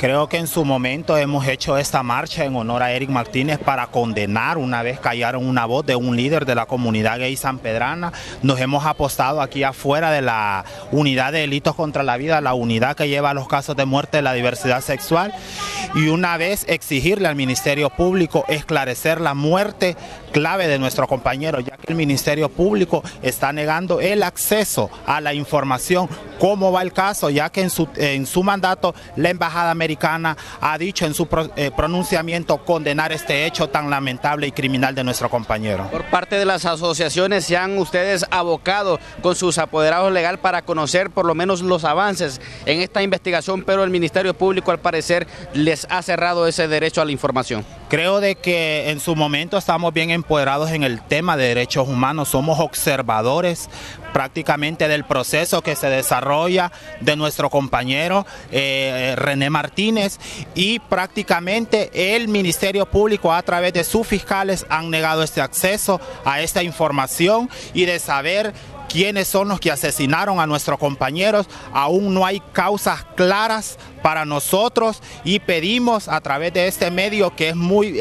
Creo que en su momento hemos hecho esta marcha en honor a Eric Martínez para condenar, una vez callaron una voz de un líder de la comunidad gay sanpedrana. Nos hemos apostado aquí afuera de la unidad de delitos contra la vida, la unidad que lleva los casos de muerte de la diversidad sexual, y una vez exigirle al Ministerio Público esclarecer la muerte clave de nuestro compañero, ya que el Ministerio Público está negando el acceso a la información, cómo va el caso, ya que en su mandato la Embajada Americana ha dicho en su pronunciamiento condenar este hecho tan lamentable y criminal de nuestro compañero. Por parte de las asociaciones, ¿se han ustedes abocado con sus apoderados legal para conocer por lo menos los avances en esta investigación, pero el Ministerio Público al parecer les ha cerrado ese derecho a la información? Creo de que en su momento estamos bien empoderados en el tema de derechos humanos, somos observadores prácticamente del proceso que se desarrolla de nuestro compañero René Martínez, y prácticamente el Ministerio Público a través de sus fiscales han negado este acceso a esta información, y de saber quiénes son los que asesinaron a nuestros compañeros, aún no hay causas claras para nosotros, y pedimos a través de este medio, que es muy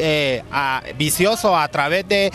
vicioso a través de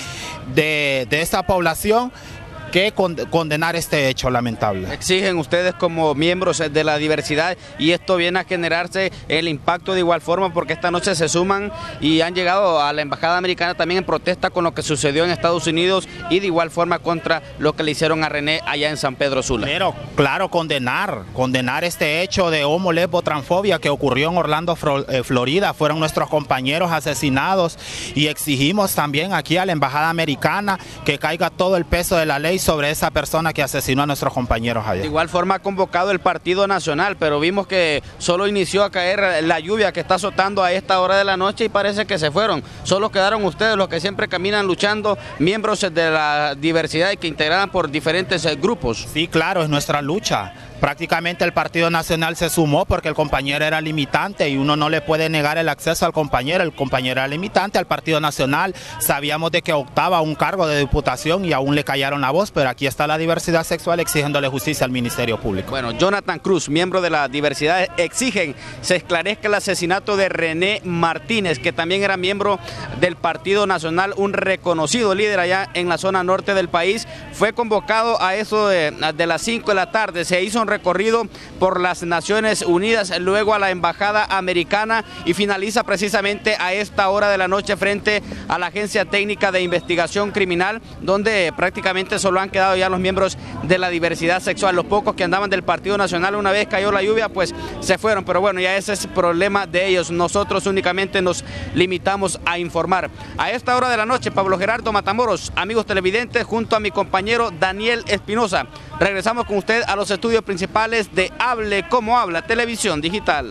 esta población, que condenar este hecho lamentable. Exigen ustedes como miembros de la diversidad, y esto viene a generarse el impacto de igual forma, porque esta noche se suman y han llegado a la Embajada Americana también en protesta con lo que sucedió en Estados Unidos, y de igual forma contra lo que le hicieron a René allá en San Pedro Sula. Pero claro, condenar este hecho de homo, lesbo, transfobia que ocurrió en Orlando, Florida. Fueron nuestros compañeros asesinados, y exigimos también aquí a la Embajada Americana que caiga todo el peso de la ley sobre esa persona que asesinó a nuestros compañeros allá. De igual forma ha convocado el Partido Nacional, pero vimos que solo inició a caer la lluvia que está azotando a esta hora de la noche, y parece que se fueron. Solo quedaron ustedes, los que siempre caminan luchando, miembros de la diversidad y que integraban por diferentes grupos. Sí, claro, es nuestra lucha. Prácticamente el Partido Nacional se sumó porque el compañero era limitante, y uno no le puede negar el acceso al compañero. El compañero era limitante, al Partido Nacional sabíamos de que optaba un cargo de diputación y aún le callaron la voz, pero aquí está la diversidad sexual exigiéndole justicia al Ministerio Público. Bueno, Jonathan Cruz, miembro de la diversidad, exigen se esclarezca el asesinato de René Martínez, que también era miembro del Partido Nacional, un reconocido líder allá en la zona norte del país. Fue convocado a eso de las 5 de la tarde, se hizo un recorrido por las Naciones Unidas, luego a la Embajada Americana, y finaliza precisamente a esta hora de la noche frente a la Agencia Técnica de Investigación Criminal, donde prácticamente solo han quedado ya los miembros de la diversidad sexual. Los pocos que andaban del Partido Nacional, una vez cayó la lluvia, pues se fueron, pero bueno, ya ese es el problema de ellos. Nosotros únicamente nos limitamos a informar. A esta hora de la noche, Pablo Gerardo Matamoros, amigos televidentes, junto a mi compañero Daniel Espinosa, regresamos con usted a los estudios principales de Hable Como Habla Televisión Digital.